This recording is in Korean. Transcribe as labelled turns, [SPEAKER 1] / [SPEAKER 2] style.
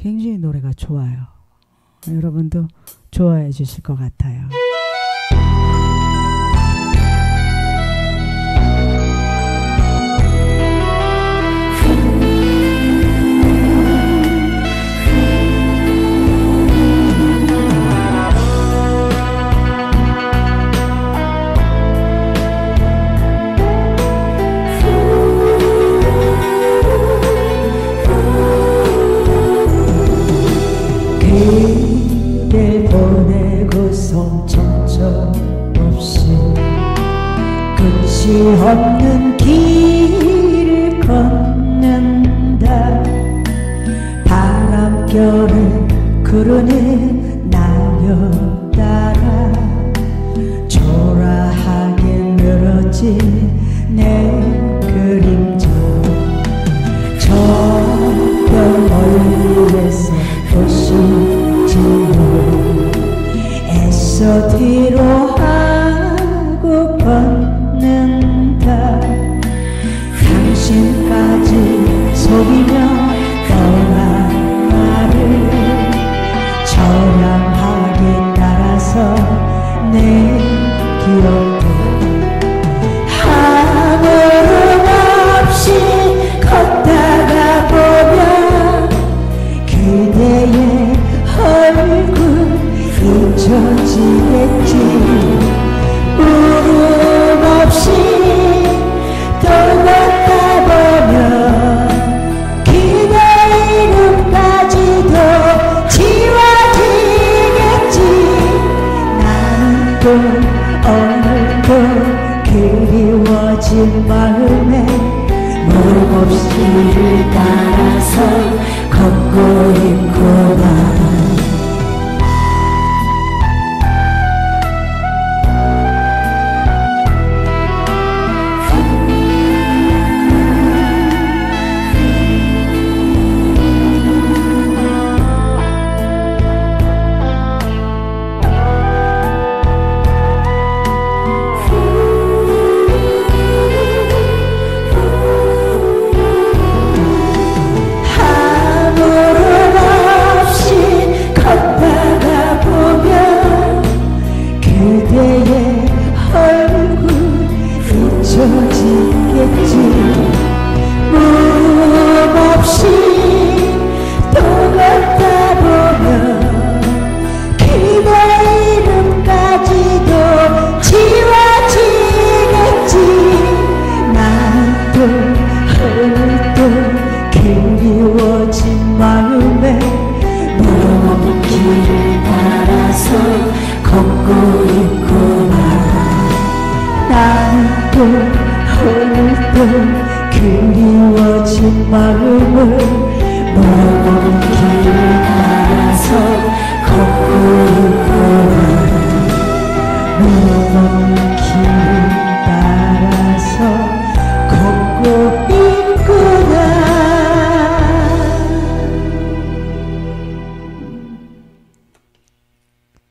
[SPEAKER 1] 굉장히 노래가 좋아요. 여러분도 좋아해 주실 것 같아요.
[SPEAKER 2] 그댈 보내고선 정처없이 끝이 없는 길을 걷는다. 바람결에 구르는 낙엽 따라 초라하게 늘어진 내 그림자. 저 별 멀리에서 보시지요. 애써 뒤로 하고 걷는다. 당신까지 속이며 떠난 나를 처량하게 따라서 내 기억도 아무런 없이 걷다가 보면 그대의 얼굴 잊혀지겠지. 울음 없이 또 걷다 보면 그대 이름까지도 지워지겠지. 나는 또 오늘도 그리워진 마음에 목없이 를 따라서 걷고 있구나. 그대의 얼굴 잊혀지겠지. 문 없이 또 걷다 보면 그대 이름까지도 지워지겠지. 나는 또 오늘도 그리워진 마음에 먼 길을 따라서 걷고 있구나. 나는 또 오늘도 그리워진 마음을 먼 길